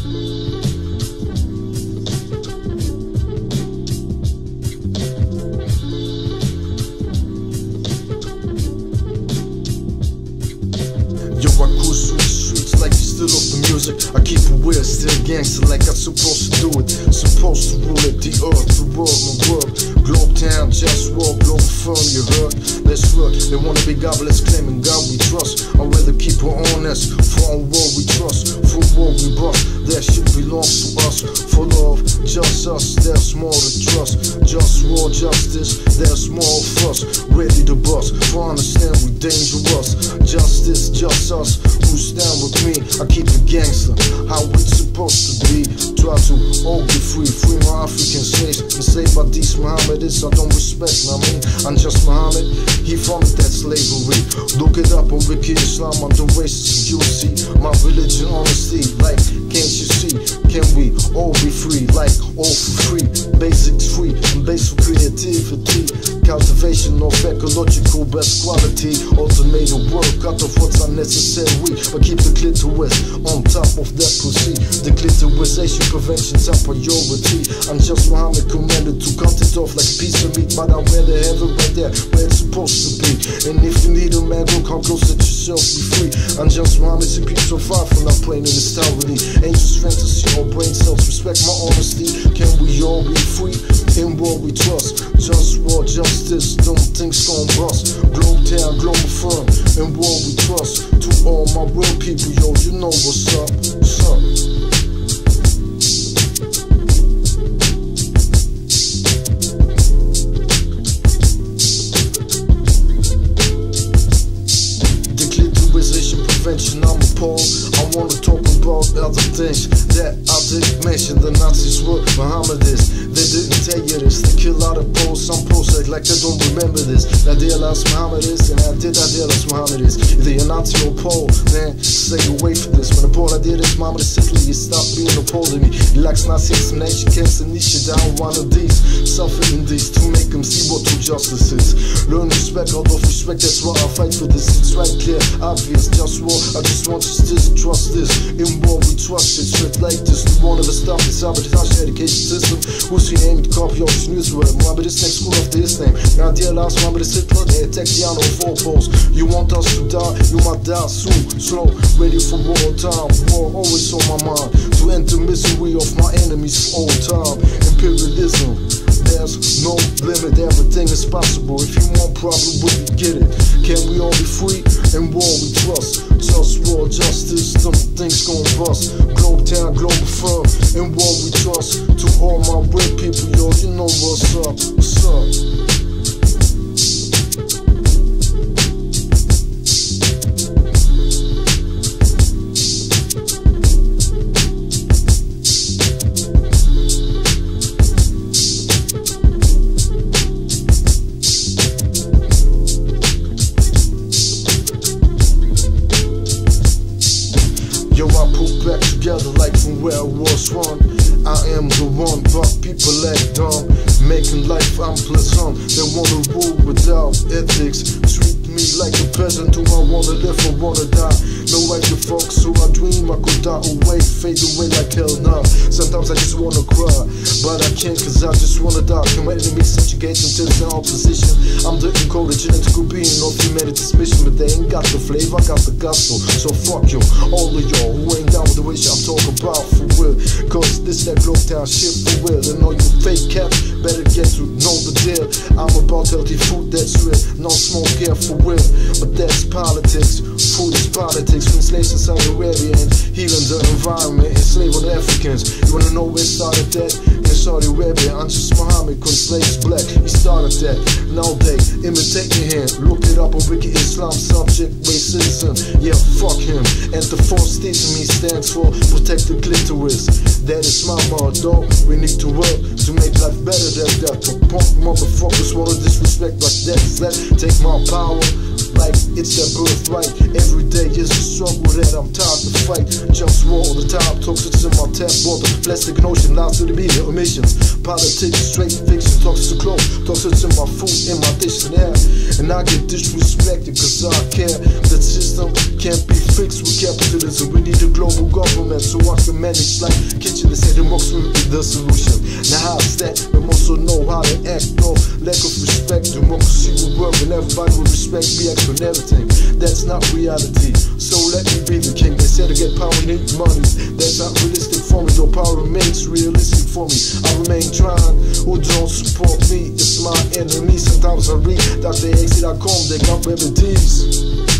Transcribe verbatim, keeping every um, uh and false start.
Yo, I cruise through the streets like you still off the music. I keep it weird, still gangster like I'm supposed to do it. Supposed to rule it, the earth, the world, my world. Globe town, just walk, globe firm, you heard? Let's work, they wanna be godless, claiming God we trust. I'd rather keep her honest, for on war we trust. For war we bust, that shit belongs to us. For love, just us, there's more to trust. Just war, justice, there's more of us. Ready to bust, for understand we dangerous. Justice, just us, who's down with me? I keep it gangster, how it's supposed to be. Try to all be free, free my African slaves. Enslaved by these Mohammedists, I don't respect, I mean, I'm just Muhammad, he founded that slavery. Look it up on Wiki Islam, I'm the racist, you'll see. My religion, honesty, like, can't you see? Can we all be free, like, all for free? Basics free, and basic creativity. Cultivation of ecological best quality. Automated work, cut off what's unnecessary. But keep the clitoris on top of that pussy. The clitorisation prevention's a priority. I'm just Muhammad commanded to cut it off like a piece of meat. But I'd rather have it right there where it's supposed to be. And if you need a man, go come close, let yourself be free. I'm just Muhammad, see people so far from not playing in this towerly. Angels fantasy or brain cells, respect my honesty. Can we all be free? In war we trust. Just war, justice, them things gon' bust. Globe town, global firm, in war we trust. To all my real people, yo, you know what's up, what's up. Declitterization prevention, I'm appalled. I wanna talk about other things that I didn't mention. The Nazis were Mohammedists. They didn't tell you this. They kill out of Poles. Some Poles act like they don't remember this. Now they las Mohammedists, and I did I did las Mohammedists. Either you're Nazi or Pole, man, stay away from this. When the Pole I did this, Mohammed Italy, you stop being a Pole to me. He likes Nazis, and nation cancer, niche down one of these. Suffering these to make them see what true justice is. Learn respect, out of respect, that's why I fight for this. It's right, clear, obvious, just war. I just want you to trust this. In war we trust it, straight like this. We won't ever stop this sabotage education system. Who's your name to copy all this news word? Mohammed is next school after his name. Now dear last Mohammed is Hitler, they attack the on four poles. You want us to die, you might die soon. Slow, ready for war time. War always on my mind. To end the misery of my enemies for all time. Imperialism, there's no limit, everything is possible. If you want problem, we can get it. Can we all be free? In war we trust. Just war, justice, some things gon' bust. Globe town, global firm, in war we trust. To all my real people, yo, you know what's up, what's up. Yo, I put back together like from where I was one. I am the one, but people act dumb, making life unpleasant. They wanna rule without ethics. Treat me like a peasant. Do I wanna live or wanna die? No way to fuck, so I dream I could die away, fade away like hell now. Sometimes I just wanna cry, but I can't cause I just wanna die. Can my enemies subjugate until they're in opposition? I'm the encoded genetical being of humanity's mission, but they ain't got the flavor, I got the gospel. So fuck you, all of y'all who ain't down with the wish I'm talking about for real. Cause this that globe town shit for real. And all you fake cats better get to know the deal. I'm about healthy food that's real, no smoke here for real. But that's politics, food is politics. When slaves in Saudi Arabia and healing the environment, enslaving the Africans. You wanna know where it started that? In Saudi Arabia, Anjus Muhammad couldn't slaves black. He started that. Now they imitate me here. Look it up on Wiki Islam, subject racism. Yeah, fuck him. And the force teaching me stands for protect the clitoris. That is my motto. We need to work to make life better than that. The punk motherfuckers wanna disrespect like that. Let take my power. like it's their birthright. Every day is a struggle that I'm tired to fight. Jumps raw all the time, toxic in my tap water. Plastic notion, lies to the media, omissions. Politics, straight fiction, toxic to clothes, toxic in my food, in my dictionary. And I get disrespected cause I care. The system can't be fixed with capitalism. We need a global government so I can manage like kitchen. They say democracy is the solution. Now how's that? We also know how to act. No lack of respect. Democracy will work and everybody will respect me for everything. That's not reality. So let me be the king. They said to get power need money. That's not realistic for me. Though power remains realistic for me. I remain trying. Who don't support me? It's my enemy. Sometimes I read Doctor X dot com. They got remedies.